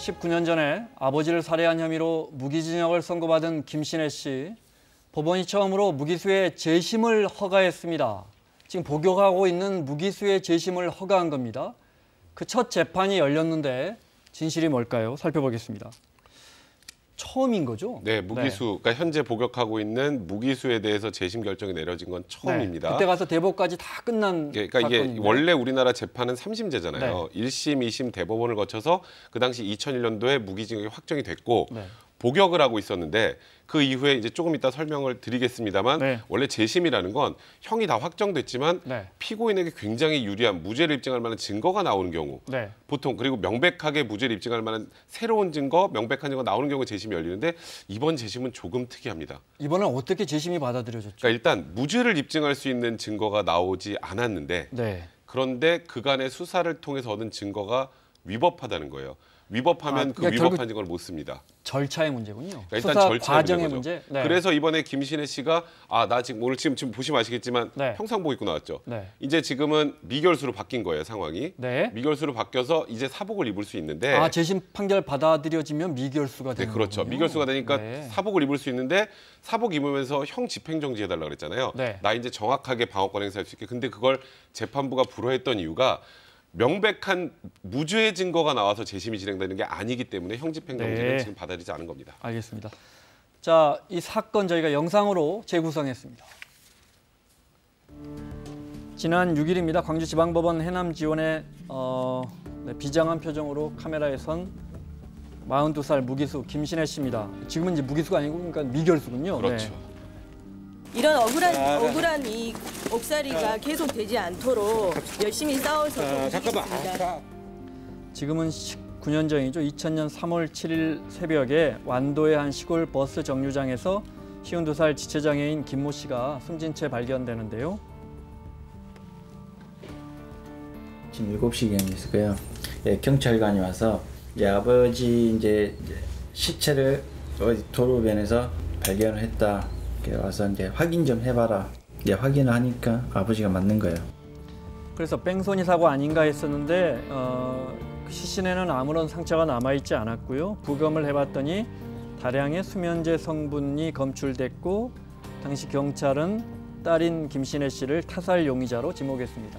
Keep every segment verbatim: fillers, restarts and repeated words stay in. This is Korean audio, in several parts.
십구 년 전에 아버지를 살해한 혐의로 무기징역을 선고받은 김신혜 씨. 법원이 처음으로 무기수의 재심을 허가했습니다. 지금 복역하고 있는 무기수의 재심을 허가한 겁니다. 그 첫 재판이 열렸는데 진실이 뭘까요? 살펴보겠습니다. 처음인 거죠? 네, 무기수, 네. 그러니까 현재 복역하고 있는 무기수에 대해서 재심 결정이 내려진 건 처음입니다. 네, 그때 가서 대법까지 다 끝난 네, 그러니까 사건인데. 이게 원래 우리나라 재판은 삼심제잖아요. 네. 일 심, 이 심 대법원을 거쳐서 그 당시 이천일 년도에 무기징역이 확정이 됐고 네. 복역을 하고 있었는데 그 이후에 이제 조금 이따 설명을 드리겠습니다만 네. 원래 재심이라는 건 형이 다 확정됐지만 네. 피고인에게 굉장히 유리한 무죄를 입증할 만한 증거가 나오는 경우 네. 보통 그리고 명백하게 무죄를 입증할 만한 새로운 증거, 명백한 증거 나오는 경우에 재심이 열리는데 이번 재심은 조금 특이합니다. 이번엔 어떻게 재심이 받아들여졌죠? 그러니까 일단 무죄를 입증할 수 있는 증거가 나오지 않았는데 네. 그런데 그간의 수사를 통해서 얻은 증거가 위법하다는 거예요. 위법하면 아, 그 그러니까 위법한 증거를 못 씁니다. 절차의 문제군요. 그러니까 일단 수사 절차의 과정의 문제인 문제. 네. 그래서 이번에 김신혜 씨가 아, 나 지금 오늘 지금, 지금 보시면 아시겠지만 네. 형사복 입고 나왔죠. 네. 이제 지금은 미결수로 바뀐 거예요, 상황이. 네. 미결수로 바뀌어서 이제 사복을 입을 수 있는데 아, 재심 판결 받아들여지면 미결수가 되는 네, 그렇죠. 거군요. 미결수가 되니까 네. 사복을 입을 수 있는데 사복 입으면서 형 집행정지 해달라 그랬잖아요. 네. 나 이제 정확하게 방어권 행사할 수 있게. 근데 그걸 재판부가 불허했던 이유가 명백한 무죄 증거가 나와서 재심이 진행되는 게 아니기 때문에 형 집행정지는 네. 지금 받아들이지 않은 겁니다. 알겠습니다. 자, 이 사건 저희가 영상으로 재구성했습니다. 지난 육 일입니다. 광주지방법원 해남지원의 어, 네, 비장한 표정으로 카메라에 선 마흔두 살 무기수 김신혜 씨입니다. 지금은 이제 무기수가 아니고 그러니까 미결수군요. 그렇죠. 네. 이런 억울한 억울한 이 옥살이가 계속 되지 않도록 열심히 싸워서 돕겠습니다. 지금은 십구 년 전이죠. 이천 년 삼월 칠일 새벽에 완도의 한 시골 버스 정류장에서 쉰두 살 지체장애인 김모 씨가 숨진 채 발견되는데요. 지금 일곱 시경이었을 거예요. 예, 경찰관이 와서 예, 아버지 이제 시체를 어디 도로변에서 발견을 했다. 와서 이제 확인 좀 해봐라. 이제 확인을 하니까 아버지가 맞는 거예요. 그래서 뺑소니 사고 아닌가 했었는데 어, 시신에는 아무런 상처가 남아있지 않았고요. 부검을 해봤더니 다량의 수면제 성분이 검출됐고 당시 경찰은 딸인 김신혜 씨를 타살 용의자로 지목했습니다.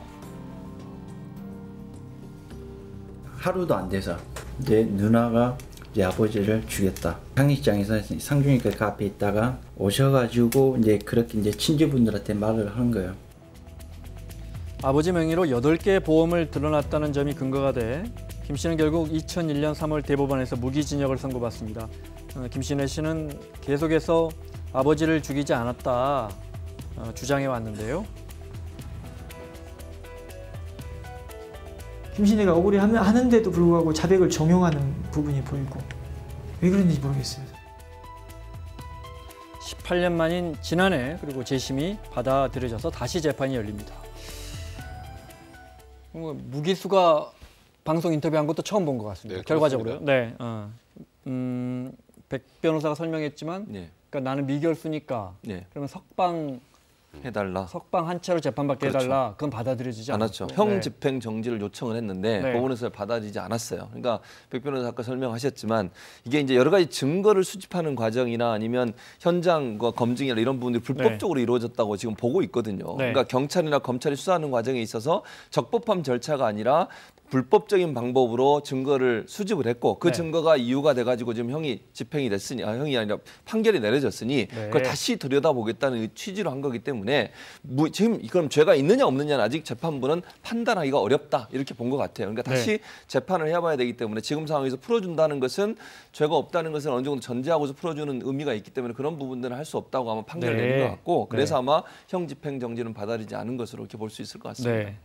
하루도 안 돼서 이제 누나가 이제 아버지를 죽였다. 상식장에서 상중이가 그 앞에 있다가 오셔가지고 이제 그렇게 이제 친지분들한테 말을 하는 거예요. 아버지 명의로 여덟 개의 보험을 들어놨다는 점이 근거가 돼 김 씨는 결국 이천일 년 삼월 대법원에서 무기징역을 선고받습니다. 어, 김신혜 씨는 계속해서 아버지를 죽이지 않았다 어, 주장해 왔는데요. 김신혜가 억울해하는데도 불구하고 자백을 정용하는 부분이 보이고 왜 그런지 모르겠어요. 십팔 년 만인 지난해 그리고 재심이 받아들여져서 다시 재판이 열립니다. 무기수가 방송 인터뷰한 것도 처음 본 것 같습니다. 네, 결과적으로요. 네, 어, 음, 백 변호사가 설명했지만, 네. 그러니까 나는 미결수니까 네. 그러면 석방 해달라. 석방 한 채로 재판받게 그렇죠. 해달라. 그건 받아들여지지 않았죠. 않았죠. 형 네. 집행 정지를 요청을 했는데 네. 법원에서 받아들이지 않았어요. 그러니까 백 변호사 아까 설명하셨지만 이게 이제 여러 가지 증거를 수집하는 과정이나 아니면 현장과 검증이나 이런 부분들이 불법적으로 네. 이루어졌다고 지금 보고 있거든요. 네. 그러니까 경찰이나 검찰이 수사하는 과정에 있어서 적법한 절차가 아니라 불법적인 방법으로 증거를 수집을 했고 그 네. 증거가 이유가 돼가지고 지금 형이 집행이 됐으니 아, 형이 아니라 판결이 내려졌으니 네. 그걸 다시 들여다보겠다는 취지로 한 거기 때문에 무, 지금 그럼 죄가 있느냐 없느냐는 아직 재판부는 판단하기가 어렵다 이렇게 본 것 같아요. 그러니까 다시 네. 재판을 해봐야 되기 때문에 지금 상황에서 풀어준다는 것은 죄가 없다는 것은 어느 정도 전제하고서 풀어주는 의미가 있기 때문에 그런 부분들은 할 수 없다고 아마 판결을 네. 내린 것 같고 그래서 네. 아마 형 집행 정지는 받아들이지 않은 것으로 이렇게 볼 수 있을 것 같습니다. 네.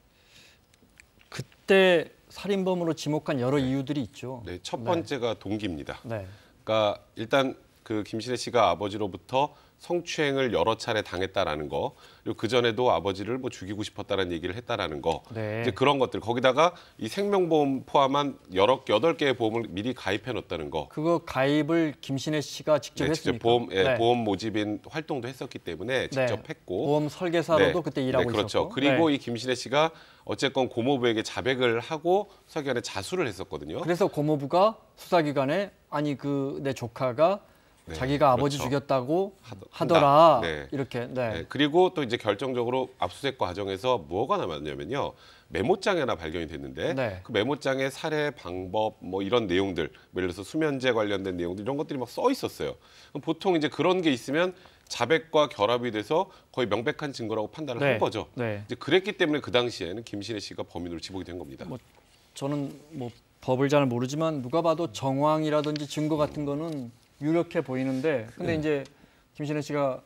그때 살인범으로 지목한 여러 이유들이 있죠. 네, 첫 번째가 동기입니다. 네. 그러니까 일단 그 김신혜 씨가 아버지로부터 성추행을 여러 차례 당했다라는 거, 그리고 그 전에도 아버지를 뭐 죽이고 싶었다라는 얘기를 했다라는 거, 네. 이제 그런 것들 거기다가 이 생명보험 포함한 여러 여덟 개의 보험을 미리 가입해 놓았다는 거. 그거 가입을 김신혜 씨가 직접 네, 했습니까? 직접 보험 예, 네. 보험 모집인 활동도 했었기 때문에 직접 네. 했고. 보험 설계사로도 네. 그때 일하고 네, 그렇죠. 있었고. 그리고 네. 이 김신혜 씨가 어쨌건 고모부에게 자백을 하고 수사기관에 자수를 했었거든요. 그래서 고모부가 수사기관에 아니 그 내 조카가 네, 자기가 아버지 그렇죠. 죽였다고 하더- 하더라. 한다. 네. 이렇게. 네. 네, 그리고 또 이제 결정적으로 압수수색 과정에서 뭐가 남았냐면요. 메모장이 하나 발견이 됐는데 네. 그 메모장에 살해 방법 뭐 이런 내용들, 예를 들어서 수면제 관련된 내용들 이런 것들이 막 써 있었어요. 그럼 보통 이제 그런 게 있으면 자백과 결합이 돼서 거의 명백한 증거라고 판단을 네. 한 거죠. 네. 이제 그랬기 때문에 그 당시에는 김신혜 씨가 범인으로 지목이 된 겁니다. 뭐 저는 뭐 법을 잘 모르지만 누가 봐도 정황이라든지 증거 같은 거는 유력해 보이는데 근데 네. 이제 김신혜 씨가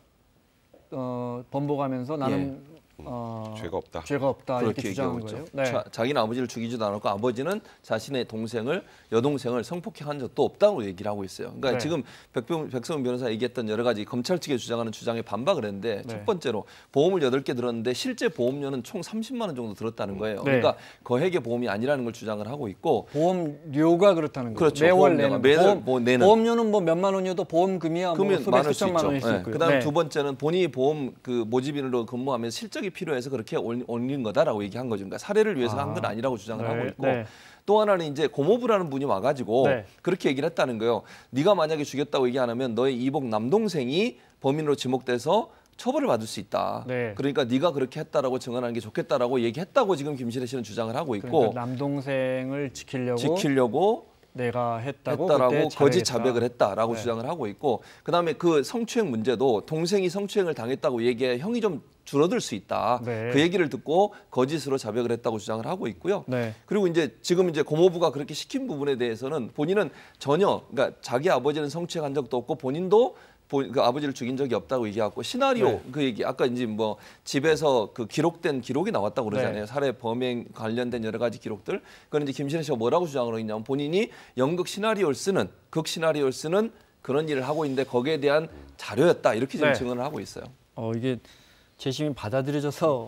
어, 번복하면서 나는 어, 죄가 없다. 죄가 없다 이렇게 그렇게 주장한 얘기하고 거예요. 있죠. 네. 자, 자기는 아버지를 죽이지도 않았고 아버지는 자신의 동생을 여동생을 성폭행한 적도 없다고 얘기를 하고 있어요. 그러니까 네. 지금 백병, 백성훈 변호사 얘기했던 여러 가지 검찰 측에 주장하는 주장에 반박을 했는데 네. 첫 번째로 보험을 여덟 개 들었는데 실제 보험료는 총 삼십만 원 정도 들었다는 거예요. 네. 그러니까 거액의 보험이 아니라는 걸 주장을 하고 있고 보험료가 그렇다는 거죠. 그렇죠. 매월 보험료가 내는 매달 보험, 뭐 내는. 보험료는 뭐 몇만 원이어도 보험금이야 뭐 그러면 수백 많을 수 수천만 있죠. 원일 수 네. 있고요. 그다음 네. 두 번째는 본인이 보험 그 모집인으로 근무하면서 실적이 필요해서 그렇게 올- 올린 거다라고 얘기한 거죠. 그러니까 사례를 위해서 아. 한 건 아니라고 주장을 네. 하고 있고 네. 또 하나는 이제 고모부라는 분이 와가지고 네. 그렇게 얘기를 했다는 거예요. 네가 만약에 죽였다고 얘기 안 하면 너의 이복 남동생이 범인으로 지목돼서 처벌을 받을 수 있다. 네. 그러니까 네가 그렇게 했다라고 증언하는 게 좋겠다라고 얘기했다고 지금 김신혜 씨는 주장을 하고 있고 그러니까 남동생을 지키려고 지키려고 내가 했다고, 했다라고 그때 거짓 자백했다. 자백을 했다라고 네. 주장을 하고 있고 그다음에 그 성추행 문제도 동생이 성추행을 당했다고 얘기해 형이 좀 줄어들 수 있다. 네. 그 얘기를 듣고 거짓으로 자백을 했다고 주장을 하고 있고요. 네. 그리고 이제 지금 이제 고모부가 그렇게 시킨 부분에 대해서는 본인은 전혀 그러니까 자기 아버지는 성추행한 적도 없고 본인도 본- 그 아버지를 죽인 적이 없다고 얘기하고 시나리오 네. 그 얘기 아까 이제 뭐 집에서 그 기록된 기록이 나왔다고 그러잖아요. 네. 살해 범행 관련된 여러 가지 기록들. 그건 이제 김신혜 씨가 뭐라고 주장을 했냐면 본인이 연극 시나리오를 쓰는 극 시나리오를 쓰는 그런 일을 하고 있는데 거기에 대한 자료였다 이렇게 지금 네. 증언을 하고 있어요. 어 이게 재심이 받아들여져서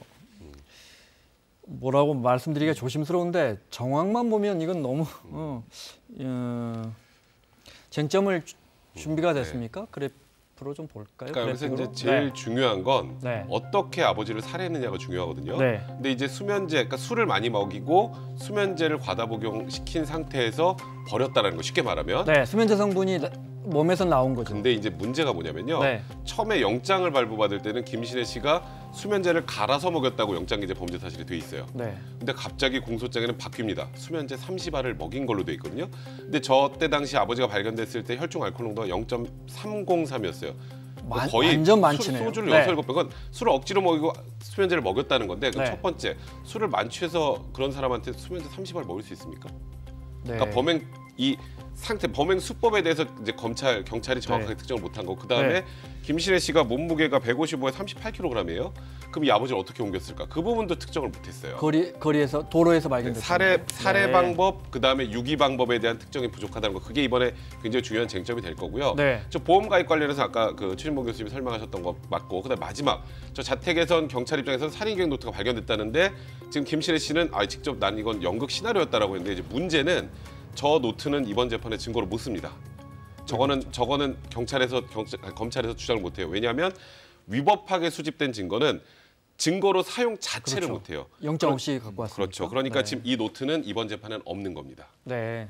뭐라고 말씀드리기가 조심스러운데 정황만 보면 이건 너무 어, 어, 쟁점을 주- 준비가 됐습니까? 그래프로 좀 볼까요? 그러니까 여기서 이제 그래프로? 제일 네. 중요한 건 네. 어떻게 아버지를 살해했느냐가 중요하거든요. 네. 근데 이제 수면제, 그러니까 술을 많이 먹이고 수면제를 과다 복용시킨 상태에서 버렸다라는 거 쉽게 말하면. 네, 수면제 성분이 나- 몸에서 나온 거죠. 근데 이제 문제가 뭐냐면요. 네. 처음에 영장을 발부받을 때는 김신혜 씨가 수면제를 갈아서 먹였다고 영장에 이제 범죄 사실이 돼 있어요. 네. 근데 갑자기 공소장에는 바뀝니다. 수면제 삼십 알을 먹인 걸로 돼 있거든요. 근데 저 때 당시 아버지가 발견됐을 때 혈중 알코올 농도가 영 점 삼공삼이었어요. 완- 거의 완전 술- 많지네요. 소주를 네. 여섯 일곱 병은 술을 억지로 먹이고 수면제를 먹였다는 건데 그 네. 첫 번째 술을 만취해서 그런 사람한테 수면제 삼십 알 먹일 수 있습니까? 네. 그러니까 범행 이 상태 범행 수법에 대해서 이제 검찰 경찰이 정확하게 네. 특정을 못한 거. 그다음에 네. 김신혜 씨가 몸무게가 백오십오에 삼십팔 킬로그램이에요. 그럼 이 아버지를 어떻게 옮겼을까? 그 부분도 특정을 못했어요. 거리 거리에서 도로에서 발견됐다. 살해 살해 네. 방법 그다음에 유기 방법에 대한 특정이 부족하다는 거. 그게 이번에 굉장히 중요한 쟁점이 될 거고요. 네. 저 보험 가입 관련해서 아까 그 최진봉 교수님이 설명하셨던 거 맞고 그다음 마지막 저 자택에선 경찰 입장에서 살인계획 노트가 발견됐다는데 지금 김신혜 씨는 아 직접 난 이건 연극 시나리오였다라고 했는데 이제 문제는 저 노트는 이번 재판에 증거로 못 씁니다. 저거는 저거는 경찰에서 경찰, 검찰에서 주장을 못 해요. 왜냐하면 위법하게 수집된 증거는 증거로 사용 자체를 그렇죠. 못 해요. 영장 없이 갖고 왔습니다. 그렇죠. 그러니까 지금 이 노트는 이번 재판에는 없는 겁니다. 네.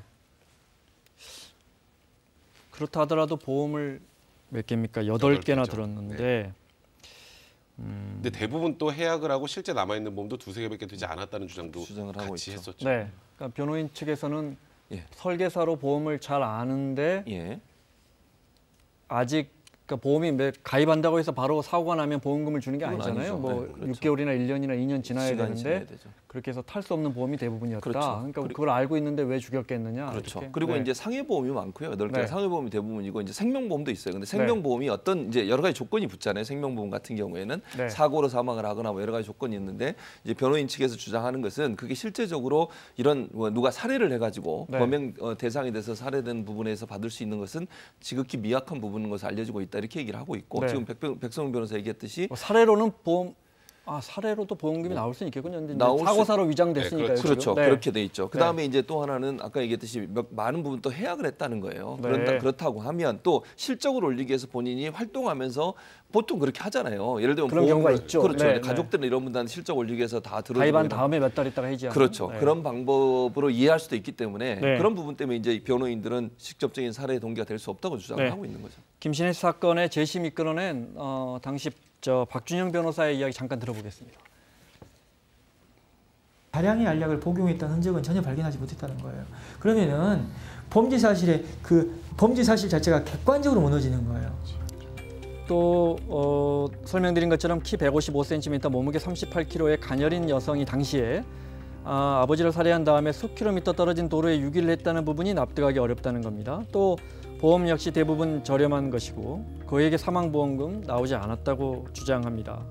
그렇다 하더라도 보험을 몇 개입니까? 여덟 개나 개죠. 들었는데 근데 대부분 또 해약을 하고 실제 남아 있는 보험도 두세 개밖에 되지 않았다는 주장도 주장을 하고 같이 있죠. 했었죠. 네. 그러니까 변호인 측에서는 예. 설계사로 보험을 잘 아는데 예. 아직 그러니까 보험이 매- 가입한다고 해서 바로 사고가 나면 보험금을 주는 게 그건 아니잖아요. 아니죠. 뭐 네, 그렇죠. 육 개월이나 일 년이나 이 년 지나야 시간이 지나야 되는데 되죠. 그렇게 해서 탈 수 없는 보험이 대부분이었다. 그렇죠. 그러니까 그리고- 그걸 알고 있는데 왜 죽였겠느냐. 그렇죠. 이렇게. 그리고 네. 이제 상해보험이 많고요. 여덟 개 네. 상해보험이 대부분이고 이제 생명보험도 있어요. 근데 생명보험이 어떤 이제 여러 가지 조건이 붙잖아요. 생명보험 같은 경우에는 네. 사고로 사망을 하거나 뭐 여러 가지 조건이 있는데 이제 변호인 측에서 주장하는 것은 그게 실제적으로 이런 뭐 누가 살해를 해가지고 네. 범행 어, 대상이 돼서 살해된 부분에서 받을 수 있는 것은 지극히 미약한 부분인 것을 알려지고 있다. 이렇게 얘기를 하고 있고 네. 지금 백, 백성훈 변호사 얘기했듯이 뭐 사례로는 보험 아 사례로도 보험금이 나올 수 있겠군요. 근데 나올 수- 사고사로 위장됐으니까요. 네, 지금. 그렇죠. 네. 그렇게 돼 있죠. 그 다음에 이제 또 하나는 아까 얘기했듯이 몇, 많은 부분 또 해약을 했다는 거예요. 네. 그런다, 그렇다고 하면 또 실적을 올리기 위해서 본인이 활동하면서 보통 그렇게 하잖아요. 예를 들면 그런 경우가 보험을- 있죠. 그렇죠. 네, 네. 가족들은 이런 분들한테 실적 올리기 위해서 다 들어주고 가입한 이런- 다음에 몇 달 있다가 해지하는. 그렇죠. 네. 그런 방법으로 이해할 수도 있기 때문에 네. 그런 부분 때문에 이제 변호인들은 직접적인 살해 동기가 될 수 없다고 주장을 네. 하고 있는 거죠. 김신혜 씨 사건의 재심 이끌어낸 어, 당시 저 박준영 변호사의 이야기 잠깐 들어보겠습니다. 다량의 알약을 복용했다는 흔적은 전혀 발견하지 못했다는 거예요. 그러면은 범죄 사실의 그 범죄 사실 자체가 객관적으로 무너지는 거예요. 또 어, 설명드린 것처럼 키 백오십오 센티미터, 몸무게 삼십팔 킬로그램의 가녀린 여성이 당시에 아, 아버지를 살해한 다음에 수 킬로미터 떨어진 도로에 유기를 했다는 부분이 납득하기 어렵다는 겁니다. 또 보험 역시 대부분 저렴한 것이고 그에게 사망보험금 나오지 않았다고 주장합니다.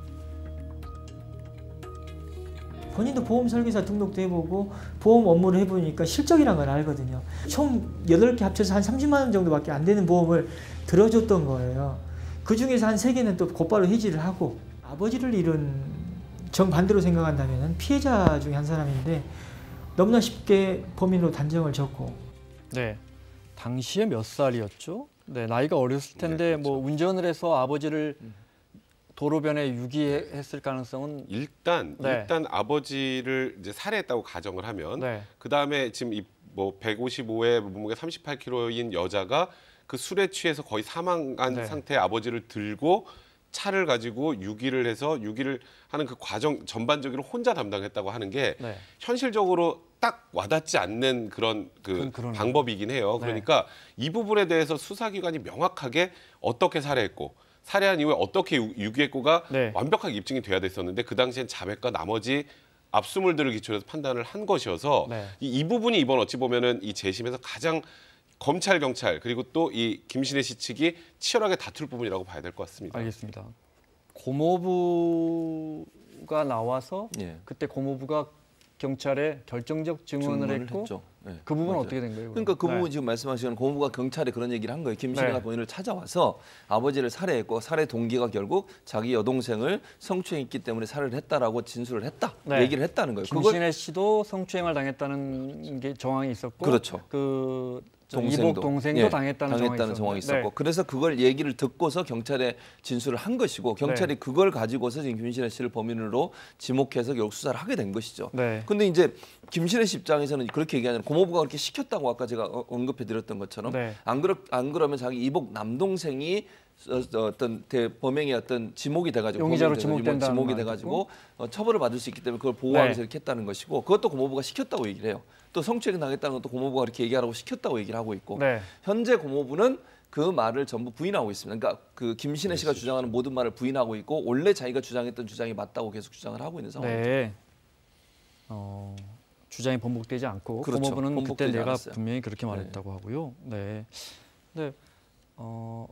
본인도 보험 설계사 등록도 해보고 보험 업무를 해보니까 실적이란 걸 알거든요. 총 여덟 개 합쳐서 한 삼십만 원 정도밖에 안 되는 보험을 들어줬던 거예요. 그중에서 한 세 개는 또 곧바로 해지를 하고 아버지를 잃은 정반대로 생각한다면 피해자 중에 한 사람인데 너무나 쉽게 범인으로 단정을 졌고 네, 당시에 몇 살이었죠? 네, 나이가 어렸을 텐데 네, 그렇죠. 뭐 운전을 해서 아버지를 도로변에 유기했을 가능성은 일단 네. 일단 아버지를 이제 살해했다고 가정을 하면 네, 그 다음에 지금 이 뭐 백오십오에 몸무게 삼십팔 킬로그램인 여자가 그 술에 취해서 거의 사망한 네. 상태의 아버지를 들고 차를 가지고 유기를 해서 유기를 하는 그 과정 전반적으로 혼자 담당했다고 하는 게 네. 현실적으로 딱 와닿지 않는 그런 그 그건 그러네요. 방법이긴 해요. 네. 그러니까 이 부분에 대해서 수사기관이 명확하게 어떻게 살해했고 살해한 이후에 어떻게 유- 유기했고가 네. 완벽하게 입증이 돼야 됐었는데 그 당시엔 자백과 나머지 압수물들을 기초로 해서 판단을 한 것이어서 네. 이, 이 부분이 이번 어찌 보면은 이 재심에서 가장 검찰 경찰 그리고 또 이 김신혜 씨 측이 치열하게 다툴 부분이라고 봐야 될 것 같습니다. 알겠습니다. 고모부가 나와서 예. 그때 고모부가 경찰에 결정적 증언을, 증언을 했고 했죠. 네, 그 부분은 맞아요. 어떻게 된 거예요? 그러니까 그 그럼? 부분 지금 말씀하시는 고모부가 경찰에 그런 얘기를 한 거예요. 김신혜가 네. 본인을 찾아와서 아버지를 살해했고 살해 동기가 결국 자기 여동생을 성추행했기 때문에 살해를 했다라고 진술을 했다. 네. 얘기를 했다는 거예요. 그걸 김신혜 씨도 성추행을 당했다는 게 정황이 있었고 그렇죠. 그 동생도, 이복 동생도 예, 당했다는, 당했다는 정황이 있었고 네. 그래서 그걸 얘기를 듣고서 경찰에 진술을 한 것이고 경찰이 네. 그걸 가지고서 지금 김신혜 씨를 범인으로 지목해서 결국 수사를 하게 된 것이죠. 네. 근데 이제 김신혜 씨 입장에서는 그렇게 얘기하는 고모부가 그렇게 시켰다고 아까 제가 어- 언급해드렸던 것처럼 네. 안 그러 안 그러면 자기 이복 남동생이 어, 어, 어떤 대, 범행의 어떤 지목이 돼가지고 용의자로 범인이 돼가지고 지목된다는 지목이 말도 돼가지고 어, 처벌을 받을 수 있기 때문에 그걸 보호하기 위해서 네. 이렇게 했다는 것이고 그것도 고모부가 시켰다고 얘기를 해요. 또 성추행 당했다는 것도 고모부가 그렇게 얘기하라고 시켰다고 얘기를 하고 있고 네. 현재 고모부는 그 말을 전부 부인하고 있습니다. 그러니까 그 김신혜 씨가 주장하는 모든 말을 부인하고 있고 원래 자기가 주장했던 주장이 맞다고 계속 주장을 하고 있는 상황이죠. 네. 어, 주장이 번복되지 않고 그렇죠. 고모부는 그때 번복되지 내가 않았어요. 분명히 그렇게 말했다고 하고요. 네. 근데 어,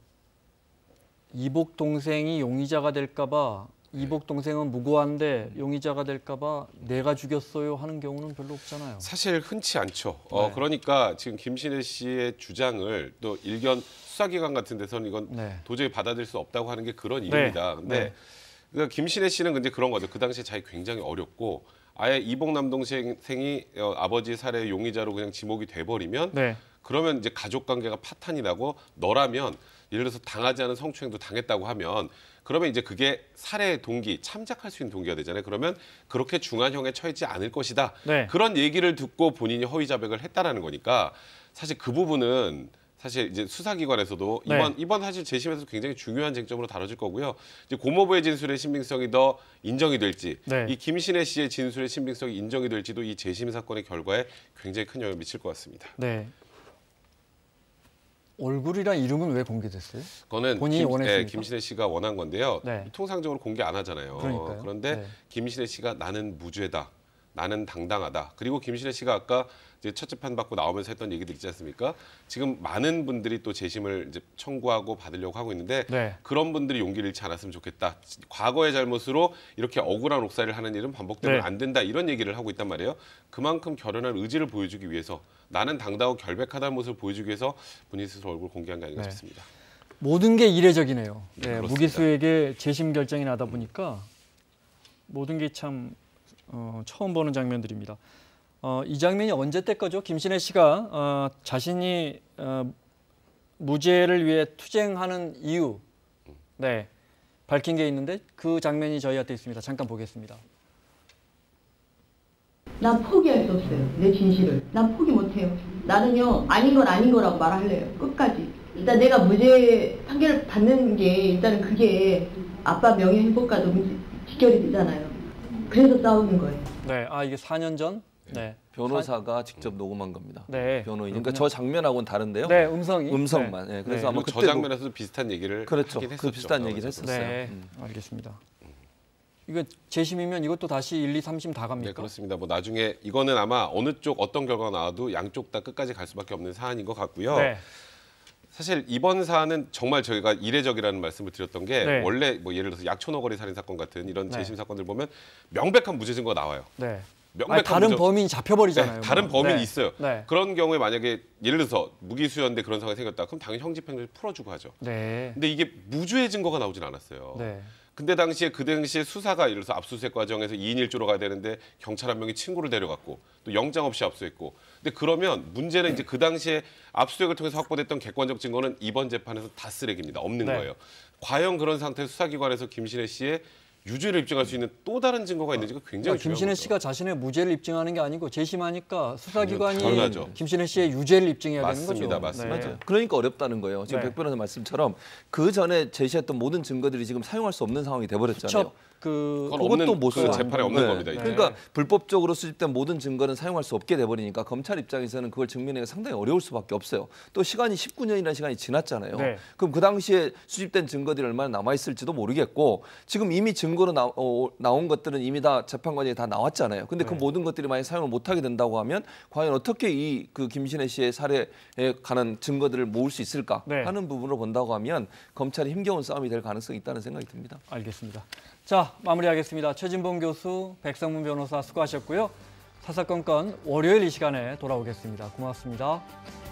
이복 동생이 용의자가 될까봐 이복 동생은 무고한데 용의자가 될까봐 내가 죽였어요 하는 경우는 별로 없잖아요. 사실 흔치 않죠. 어, 네. 그러니까 지금 김신혜 씨의 주장을 또 일견 수사기관 같은 데서는 이건 네. 도저히 받아들일 수 없다고 하는 게 그런 네. 이유입니다. 근데 네. 그러니까 김신혜 씨는 근데 그런 거죠. 그 당시에 자기 굉장히 어렵고 아예 이복 남동생이 어, 아버지 살해 용의자로 그냥 지목이 돼버리면 네. 그러면 이제 가족 관계가 파탄이 나고 너라면 예를 들어서 당하지 않은 성추행도 당했다고 하면 그러면 이제 그게 살해 동기, 참작할 수 있는 동기가 되잖아요. 그러면 그렇게 중한형에 처하지 않을 것이다. 네. 그런 얘기를 듣고 본인이 허위 자백을 했다라는 거니까 사실 그 부분은 사실 이제 수사기관에서도 네. 이번 이번 사실 재심에서 굉장히 중요한 쟁점으로 다뤄질 거고요. 이제 고모부의 진술의 신빙성이 더 인정이 될지, 네. 이 김신혜 씨의 진술의 신빙성이 인정이 될지도 이 재심 사건의 결과에 굉장히 큰 영향을 미칠 것 같습니다. 네. 얼굴이랑 이름은 왜 공개됐어요? 그거는 본인이 김, 원했습니까? 예, 김신혜 씨가 원한 건데요. 네. 통상적으로 공개 안 하잖아요. 그러니까요. 그런데 네. 김신혜 씨가 나는 무죄다. 나는 당당하다. 그리고 김신혜 씨가 아까 이제 첫 재판 받고 나오면서 했던 얘기들 있지 않습니까? 지금 많은 분들이 또 재심을 이제 청구하고 받으려고 하고 있는데 네. 그런 분들이 용기를 잃지 않았으면 좋겠다. 과거의 잘못으로 이렇게 억울한 옥살이를 하는 일은 반복되면 네. 안 된다. 이런 얘기를 하고 있단 말이에요. 그만큼 결연한 의지를 보여주기 위해서 나는 당당하고 결백하다는 모습을 보여주기 위해서 본인 스스로 얼굴 공개한 게 아닌가 네. 싶습니다. 모든 게 이례적이네요. 네, 네, 그렇습니다. 무기수에게 재심 결정이 나다 보니까 모든 게 참 어, 처음 보는 장면들입니다. 어, 이 장면이 언제 때 거죠? 김신혜 씨가 어, 자신이 어, 무죄를 위해 투쟁하는 이유, 네, 밝힌 게 있는데 그 장면이 저희한테 있습니다. 잠깐 보겠습니다. 난 포기할 수 없어요. 내 진실을. 난 포기 못해요. 나는요, 아닌 건 아닌 거라고 말할래요. 끝까지. 일단 내가 무죄 판결을 받는 게 일단은 그게 아빠 명예 행복과도 직결이 되잖아요. 그래서 싸우는 거예요. 네, 아 이게 사 년 전, 네, 변호사가 직접 녹음한 겁니다. 네, 변호인. 그러니까 저 장면하고는 다른데요. 네, 음성이, 음성만. 네. 예, 그래서 네. 아마 그리고 저 그때도- 장면에서도 비슷한 얘기를 그렇죠. 하긴 그 했었죠. 비슷한 얘기를 했었어요. 네, 음. 알겠습니다. 이거 재심이면 이것도 다시 일, 이, 삼 심 다 갑니까? 네, 그렇습니다. 뭐 나중에 이거는 아마 어느 쪽 어떤 결과가 나와도 양쪽 다 끝까지 갈 수밖에 없는 사안인 것 같고요. 네. 사실 이번 사안은 정말 저희가 이례적이라는 말씀을 드렸던 게 네. 원래 뭐 예를 들어서 약촌어거리 살인 사건 같은 이런 네. 재심 사건들 보면 명백한 무죄 증거가 나와요. 네. 명백한 아니, 다른 무죄- 범인이 잡혀버리잖아요. 네, 다른 뭐. 범인이 네. 있어요. 네. 그런 경우에 만약에 예를 들어서 무기수였는데 그런 상황이 생겼다. 그럼 당연히 형집행정을 풀어주고 하죠. 네. 근데 이게 무죄의 증거가 나오진 않았어요. 네. 근데 당시에 그 당시에 수사가 예를 들어서 압수수색 과정에서 이 인 일 조로 가야 되는데 경찰 한 명이 친구를 데려갔고 또 영장 없이 압수했고. 근데 그러면 문제는 이제 그 당시에 압수수색을 통해서 확보됐던 객관적 증거는 이번 재판에서 다 쓰레기입니다. 없는 네. 거예요. 과연 그런 상태에서 수사기관에서 김신혜 씨의 유죄를 입증할 수 있는 또 다른 증거가 있는지가 굉장히 그러니까 중요한 김신혜 거죠. 씨가 자신의 무죄를 입증하는 게 아니고 재심하니까 수사기관이 당연하죠. 김신혜 씨의 유죄를 입증해야 맞습니다. 되는 거죠. 맞습니다. 네. 그러니까 어렵다는 거예요. 지금 네. 백 변호사 말씀처럼 그 전에 제시했던 모든 증거들이 지금 사용할 수 없는 상황이 돼버렸잖아요. 첫 그 그건 그것도 없는, 못 그 써. 재판에 없는 네. 겁니다. 이제. 그러니까 불법적으로 수집된 모든 증거는 사용할 수 없게 돼버리니까 검찰 입장에서는 그걸 증명하기가 상당히 어려울 수밖에 없어요. 또 시간이 십구 년이라는 시간이 지났잖아요. 네. 그럼 그 당시에 수집된 증거들이 얼마나 남아있을지도 모르겠고 지금 이미 증거로 나, 어, 나온 것들은 이미 다 재판 과정에 다 나왔잖아요. 근데 그 네. 모든 것들이 만약 사용을 못하게 된다고 하면 과연 어떻게 이 그 김신혜 씨의 살해에 관한 증거들을 모을 수 있을까 네. 하는 부분으로 본다고 하면 검찰이 힘겨운 싸움이 될 가능성이 있다는 생각이 듭니다. 알겠습니다. 자, 마무리하겠습니다. 최진봉 교수, 백성문 변호사 수고하셨고요. 사사건건 월요일 이 시간에 돌아오겠습니다. 고맙습니다.